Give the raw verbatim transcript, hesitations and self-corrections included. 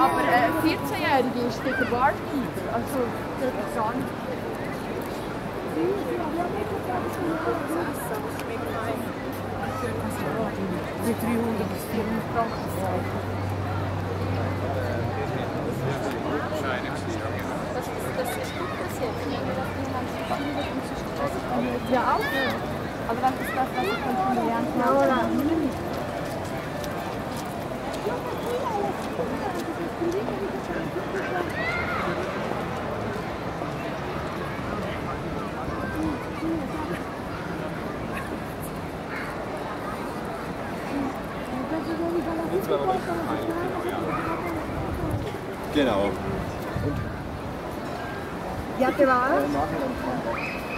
Aber eine vierzehnjährige ist der Barkeeper, also der hat gar nicht. Die dreihundert bis vierhundert Franken. Das, das ist gut passiert. Ich denke, dass die haben sich verschiedene und sich gestresst. Ja, auch. Aber das ist das, was ich von schon gelernt habe. Genau. Ja, genau.